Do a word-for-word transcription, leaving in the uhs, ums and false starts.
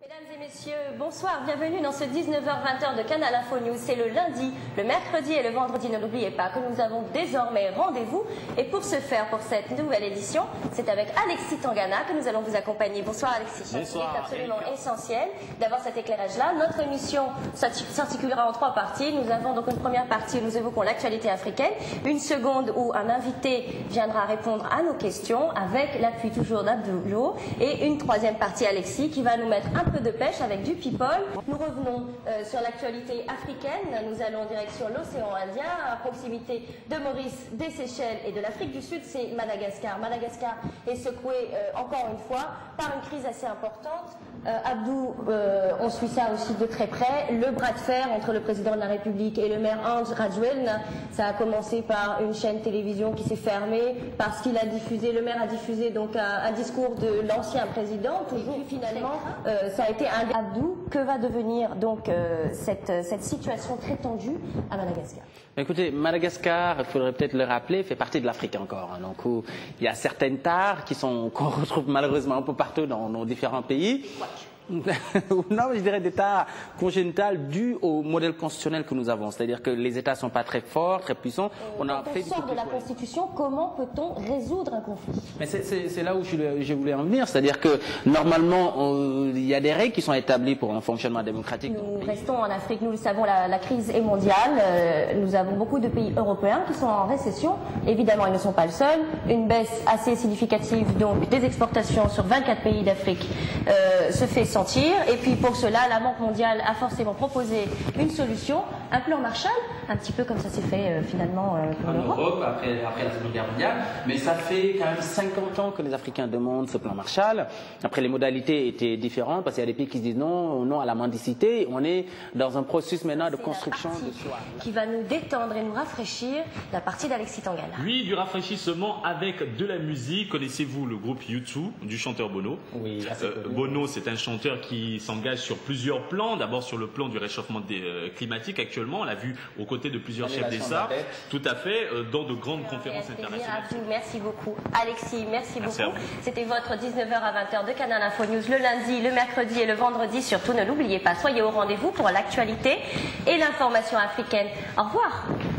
Mesdames et messieurs, bonsoir, bienvenue dans ce dix-neuf heures vingt de Canal Info News. C'est le lundi, le mercredi et le vendredi. Ne l'oubliez pas que nous avons désormais rendez-vous. Et pour ce faire, pour cette nouvelle édition, c'est avec Alexis Tangana que nous allons vous accompagner. Bonsoir Alexis. Bonsoir. C'est absolument essentiel d'avoir cet éclairage-là. Notre émission s'articulera en trois parties. Nous avons donc une première partie où nous évoquons l'actualité africaine. Une seconde où un invité viendra répondre à nos questions avec l'appui toujours d'Abdoulo. Et une troisième partie, Alexis, qui va nous mettre un peu de pêche avec du people. Nous revenons euh, sur l'actualité africaine. Nous allons en direction l'océan Indien, à proximité de Maurice, des Seychelles et de l'Afrique du Sud. C'est Madagascar. Madagascar est secoué euh, encore une fois par une crise assez importante. Euh, Abdou, euh, on suit ça aussi de très près. Le bras de fer entre le président de la République et le maire Ange Rajouane. Ça a commencé par une chaîne télévision qui s'est fermée parce qu'il a diffusé, le maire a diffusé donc un, un discours de l'ancien président. Toujours finalement, euh, ça a été un Abdou. Que va devenir donc euh, cette, cette situation très tendue à Madagascar? Écoutez, Madagascar, il faudrait peut-être le rappeler, fait partie de l'Afrique encore. Hein, donc, où il y a certaines tares qui sont qu'on retrouve malheureusement un peu partout dans nos différents pays. Non, je dirais des tares congénitales dues au modèle constitutionnel que nous avons. C'est-à-dire que les États ne sont pas très forts, très puissants. On a fait sort de la Constitution, comment peut-on résoudre un conflit? Mais c'est là où je, je voulais en venir. C'est-à-dire que normalement, on, il y a des règles qui sont établies pour un fonctionnement démocratique. Nous restons en Afrique, nous le savons, la, la crise est mondiale. Euh, nous avons beaucoup de pays européens qui sont en récession. Évidemment, ils ne sont pas le seul. Une baisse assez significative donc des exportations sur vingt-quatre pays d'Afrique euh, se fait sentir. Et puis pour cela, la Banque mondiale a forcément proposé une solution, un plan Marshall, un petit peu comme ça s'est fait euh, finalement euh, pour l'Europe. En Europe, après, après la Seconde Guerre mondiale. Mais ça fait quand même cinquante ans que les Africains demandent ce plan Marshall. Après, les modalités étaient différentes parce qu'il y a des pays qui se disent non, non à la mendicité. On est dans un processus maintenant de construction de soi. Qui va nous détendre et nous rafraîchir, la partie d'Alexis Tangana. Oui, du rafraîchissement avec de la musique. Connaissez-vous le groupe U deux du chanteur Bono? Oui, assez euh, Bono, c'est un chanteur qui s'engage sur plusieurs plans. D'abord sur le plan du réchauffement des, euh, climatique actuellement. On l'a vu aux côtés de plusieurs chefs d'État. Tout à fait, euh, dans de grandes Alors, conférences internationales. Abdou, merci beaucoup. Alexis, merci, merci beaucoup. C'était votre dix-neuf heures à vingt heures de Canal Info News le lundi, le mercredi et le vendredi. Surtout, ne l'oubliez pas, soyez au rendez-vous pour l'actualité et l'information africaine. Au revoir.